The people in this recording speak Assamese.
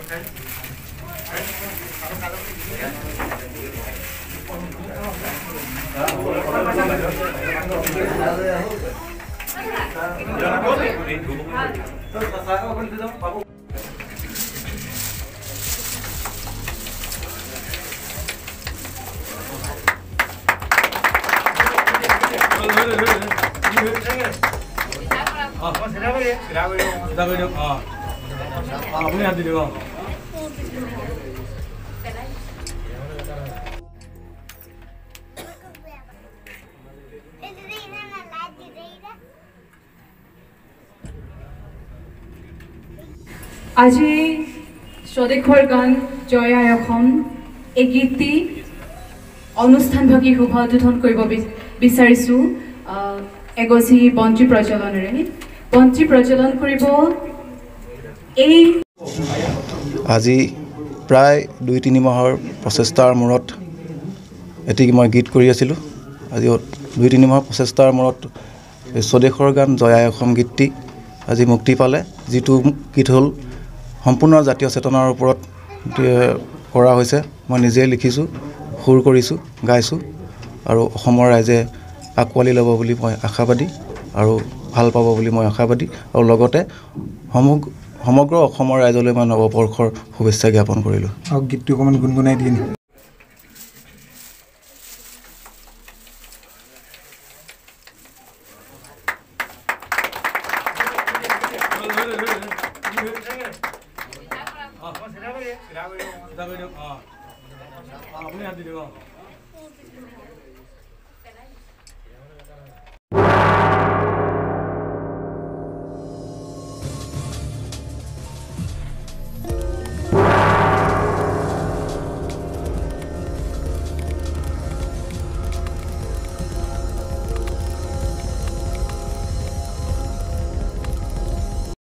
আজি স্বদেশৰ গান জয় আই অসম এই গীতটি অনুষ্ঠানভাগী শোভা উদ্বোধন কৰিব বিচাৰিছোঁ এগছি বন্তি প্ৰজ্বলনেৰে বন্তি প্ৰজ্বলন কৰিব এই আজি প্ৰায় 2-3 মাহৰ প্ৰচেষ্টাৰ মূৰত এটি মই গীত কৰি আছিলোঁ আজি 2-3 মাহৰ প্ৰচেষ্টাৰ মূৰত স্বদেশৰ গান জয় আই অসম গীতটি আজি মুক্তি পালে যিটো গীত হ'ল সম্পূৰ্ণ জাতীয় চেতনাৰ ওপৰত কৰা হৈছে মই নিজে লিখিছোঁ সুৰ কৰিছোঁ গাইছোঁ আৰু অসমৰ ৰাইজে আকোৱালি ল'ব বুলি মই আশাবাদী আৰু ভাল পাব বুলি মই আশাবাদী আৰু লগতে সমগ্ৰ অসমৰ ৰাইজলৈ মই নৱবৰ্ষৰ শুভেচ্ছা জ্ঞাপন কৰিলোঁ আৰু গীতটো অকণমান গুণগুণাই দিয়ে নি আপুনি